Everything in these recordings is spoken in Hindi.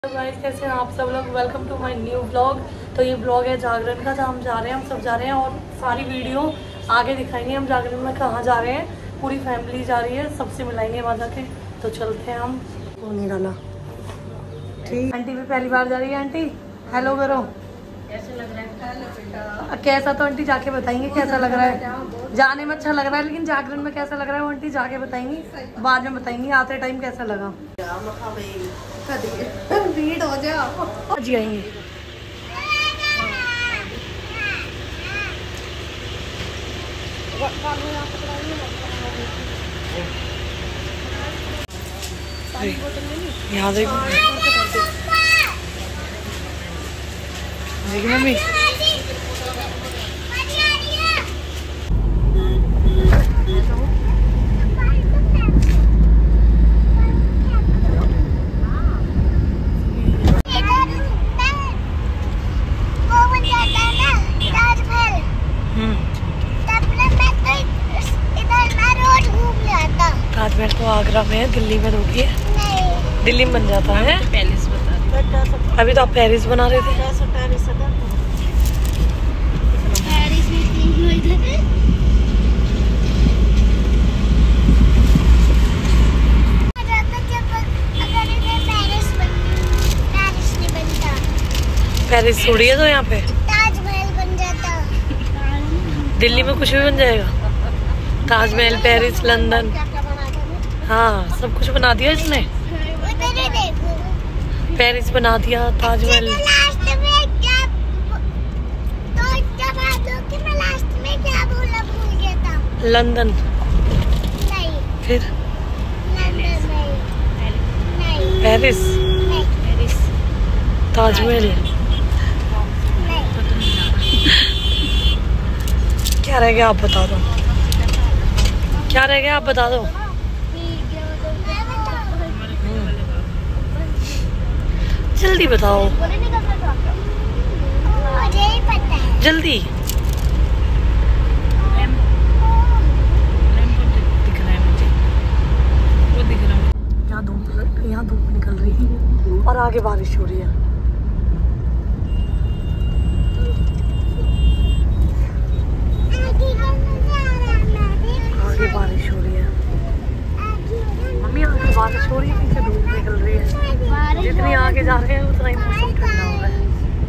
गाइस कैसे हैं आप सब लोग। Welcome to my new vlog. तो ये व्लॉग है जागरण का, जहाँ हम जा रहे हैं, हम सब जा रहे हैं और सारी वीडियो आगे दिखाएंगे हम जागरण में कहाँ जा रहे हैं। पूरी फैमिली जा रही है, सबसे मिलाएंगे वहाँ जाके। तो चलते हैं हम। वो नहीं डाला ठीक। आंटी भी पहली बार जा रही है। आंटी हेलो करो। कैसे लग रहा है? हेलो बेटा। कैसा तो आंटी जाके बताएंगे कैसा लग रहा है। जाने में अच्छा लग रहा है, लेकिन जागरण में कैसा लग रहा है वो आंटी जाके बताएंगी, बाद में बताएंगी आते टाइम कैसा लगा। भीड़ हो जाओ जी आएंगे। यहाँ देखो मम्मी। ताजमहल तो आगरा में है, दिल्ली में रोकी है। दिल्ली में बन जाता है। पेरिस बता। अभी तो आप पेरिस बना रहे थे। पेरिस थोड़ी है तो यहाँ पे ताजमहल बन जाता। दिल्ली में कुछ भी बन जाएगा। ताजमहल, पेरिस, लंदन, हाँ सब कुछ बना दिया इसने। पेरिस बना दिया, ताजमहल। लंदन नहीं। फिर लंदन नहीं। Paris, Paris Taj Mahal. क्या रह गया आप बता दो। क्या रह गया आप बता दो। जल्दी बताओ, मुझे ही पता है। जल्दी। यहाँ धूप निकल रही है और आगे बारिश हो रही है। आगे बारिश हो रही है मम्मी, आगे बारिश हो रही है, पीछे धूप निकल रही है। जितनी आगे जा रहे हैं उतना ही मौसम ठंडा हो रहा है।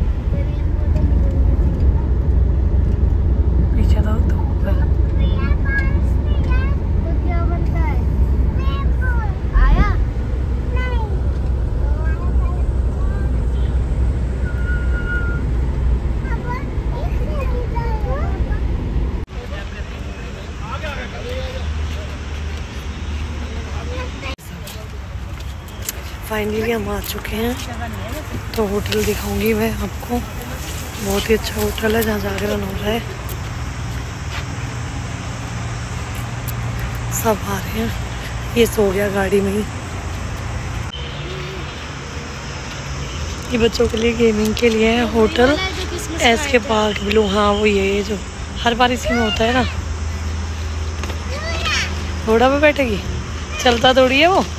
पीछे तो धूप है। फाइनली हम आ चुके हैं। तो होटल दिखाऊंगी मैं आपको। बहुत ही अच्छा होटल है जहाँ जागरण हो रहा है। सब आ रहे हैं। ये सो गया गाड़ी में ही। ये बच्चों के लिए गेमिंग के लिए है होटल। एसके पार्क ब्लू, हाँ वो ये जो हर बार इसी में होता है ना। घोड़ा पे बैठेगी, चलता थोड़ी है वो।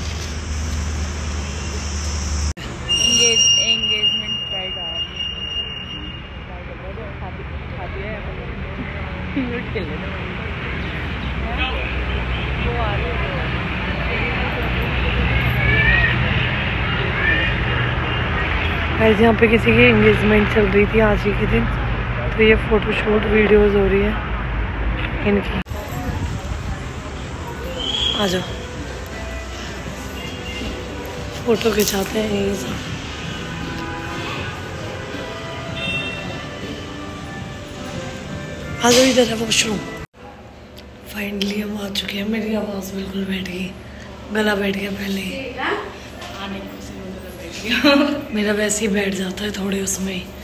यहाँ पे किसी की एंगेजमेंट चल रही थी आज ही के दिन, तो ये फोटोशूट वीडियोस हो रही है इनकी। आ जाओ, फोटो खिंचाते हैं ये सब। आ जाओ इधर है वॉशरूम। फाइनली हम आ चुके हैं। मेरी आवाज़ बिल्कुल बैठ गई, गला बैठ गया पहले ही। मेरा वैसे ही बैठ जाता है थोड़े उसमें ही।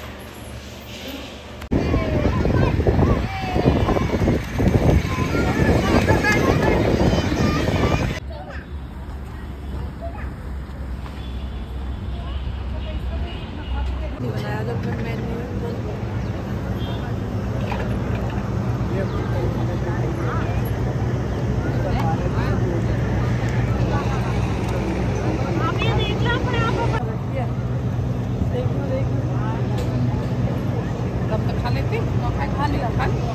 खा लिया खा लिया।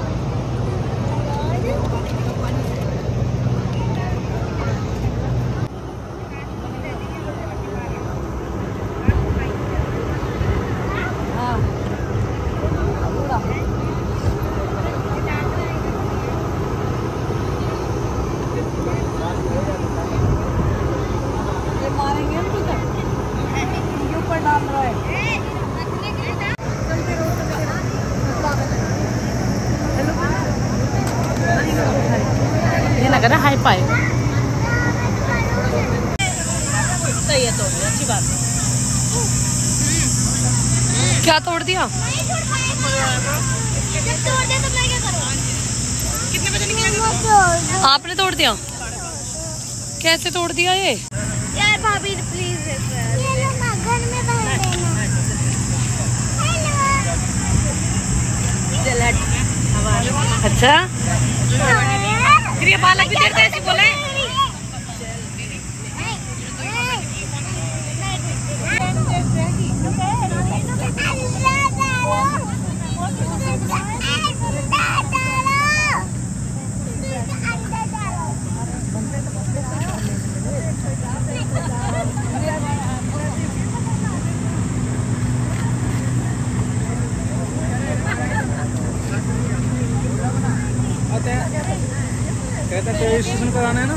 ये लग रहा है हाई पाई। सही है तो अच्छी बात है। क्या तोड़ दिया? कितने बजे निकलेंगे? आपने तोड़ दिया? कैसे तोड़ दिया ये? यार भाभी प्लीज घर में भर देना। अच्छा फिर ये पालक भी देते ऐसे बोले। कहते हैं रजिस्ट्रेशन कराना है ना।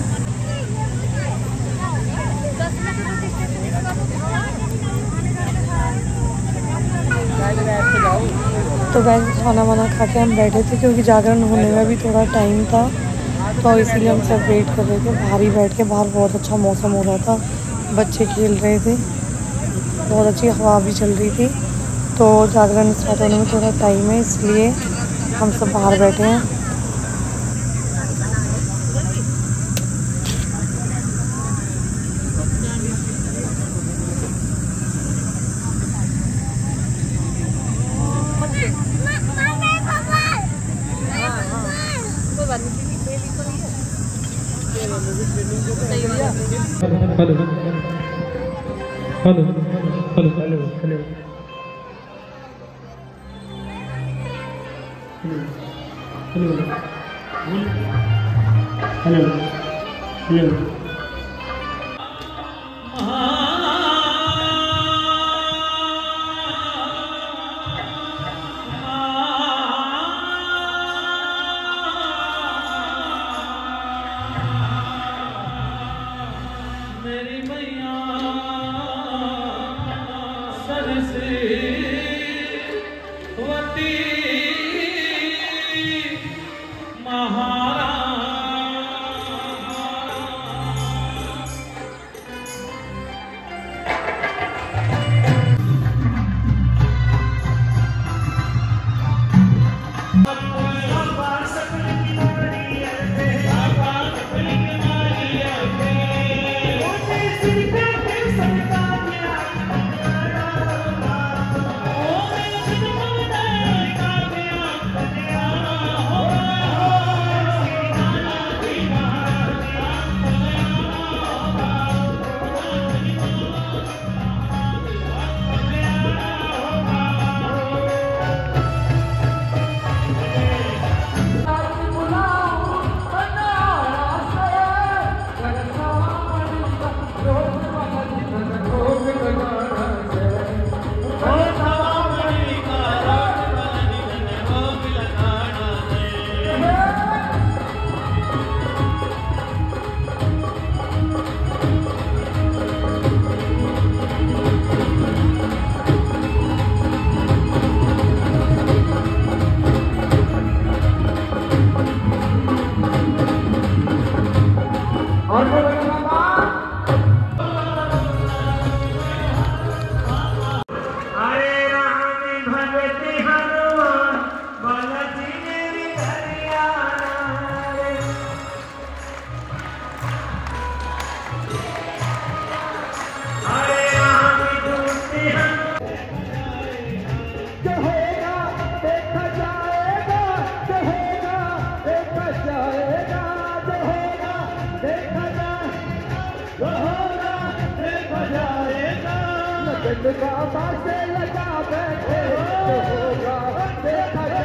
तो वैसे खाना वाना खा के हम बैठे थे क्योंकि जागरण होने में भी थोड़ा टाइम था, तो इसीलिए हम सब वेट कर रहे थे। बाहर ही बैठ के, बाहर बहुत अच्छा मौसम हो रहा था, बच्चे खेल रहे थे, बहुत अच्छी हवा भी चल रही थी। तो जागरण स्टार्ट होने में थोड़ा टाइम है, इसलिए हम सब बाहर बैठे हैं। Hello hello hello hello hello hello hello hello. मेरी मैया सरस्वती लगा बैठे तो होगा देखा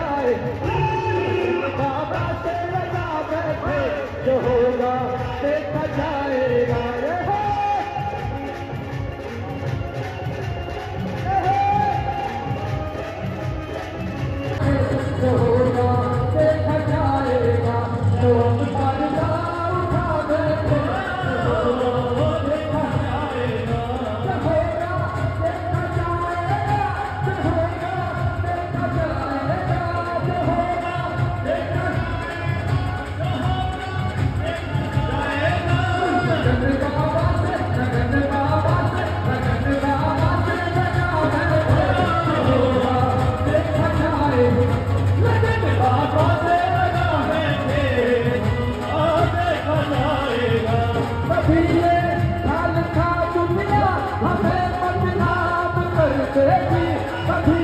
करेगी